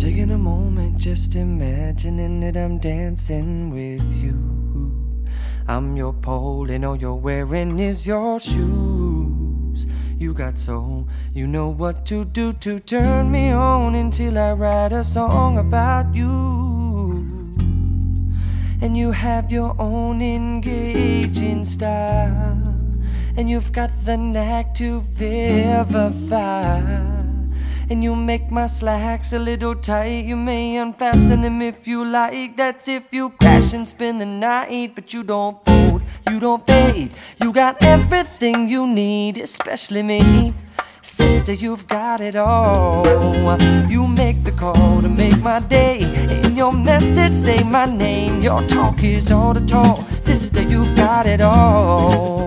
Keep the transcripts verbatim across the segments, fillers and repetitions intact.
Taking a moment, just imagining that I'm dancing with you. I'm your pole and all you're wearing is your shoes. You got soul, you know what to do to turn me on until I write a song about you. And you have your own engaging style, and you've got the knack to vivify. And you make my slacks a little tight. You may unfasten them if you like. That's if you crash and spend the night. But you don't fold, you don't fade. You got everything you need, especially me. Sister, you've got it all. You make the call to make my day. In your message, say my name. Your talk is all the talk. Sister, you've got it all.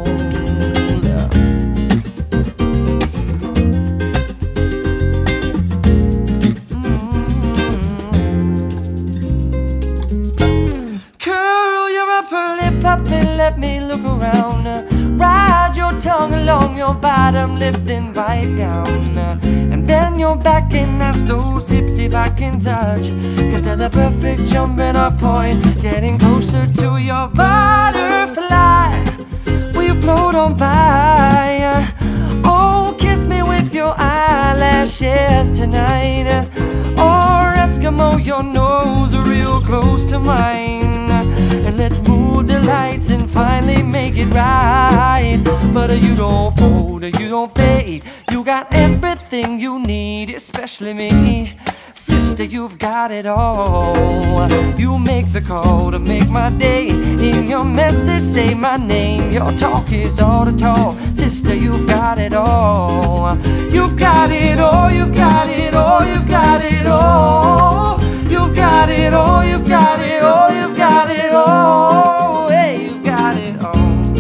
Puppy, let me look around. uh, Ride your tongue along your bottom lip, then bite down. uh, And bend your back and ask those hips if I can touch, cause they're the perfect jumping off point. Getting closer to your butterfly. Will you float on by? uh, Oh, kiss me with your eyelashes tonight. uh, Or Eskimo, your nose real close to mine. And let's move the lights and finally make it right. But uh, you don't fold, uh, you don't fade. You got everything you need, especially me. Sister, you've got it all. You make the call to make my day. In your message, say my name. Your talk is all the talk. Sister, you've got it all. You've got it all, you've got it all, you've got it all. You've got it all, you've got it all, you've got it all. Hey, you've got it all.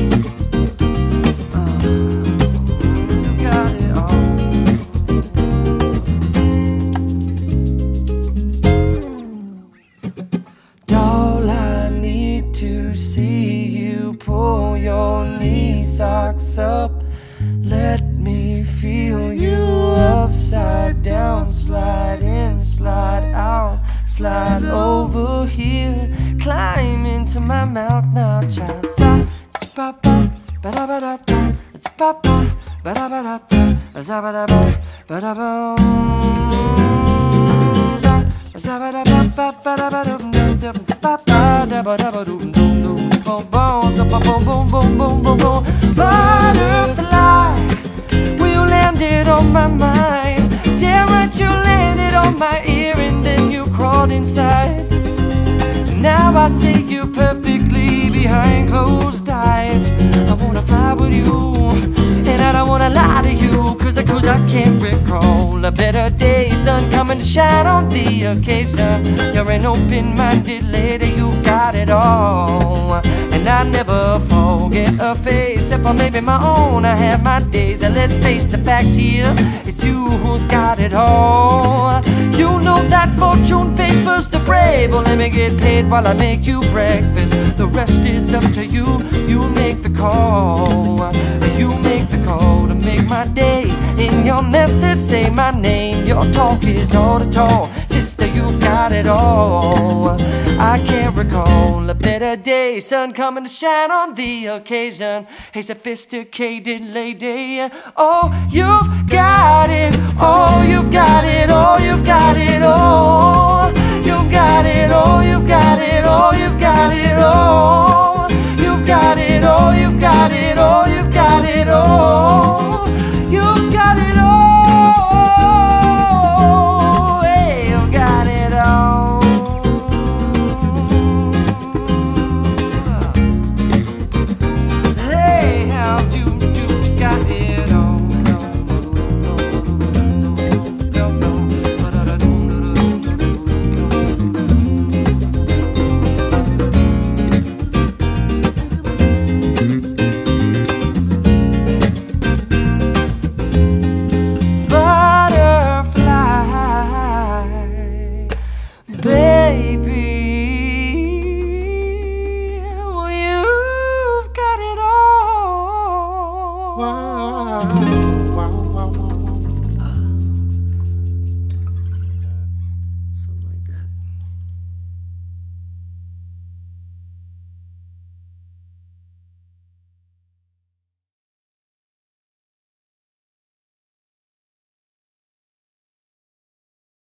Uh, you've got it all. Doll, I need to see you pull your knee socks up. Let me feel you upside down. Slide in, slide out, slide over here. Climb into my mouth now, child. Sa ba ba ba da ba da ba. It's ba ba ba da ba da ba. Za ba da ba ba da ba. Za za ba da ba ba ba da ba dum dum dum. Ba ba da ba da ba dum dum dum. Boom boom, za ba boom boom boom boom boom boom. Butterfly, will you land it on my mind? Damn right, you landed on my ear and then you crawled inside. Now I see you perfectly behind closed eyes. I wanna fly with you, and I don't wanna lie to you, cause I, cause I can't recall a better day. Sun coming to shine on the occasion. You're an open-minded lady, you got it all. And I never forget a face. If I'm living my own, I have my days. And let's face the fact here, it's you who's got it all. You know that fortune favors the brave. Well, let me get paid while I make you breakfast. The rest is up to you. You make the call. You make the call to make my day. In your message, say my name. Your talk is all the talk. Sister, you've got it all. I can't recall a better day. Sun coming to shine on the occasion. Hey, sophisticated lady. Oh, you've got it. Oh, you've got it. Oh, you've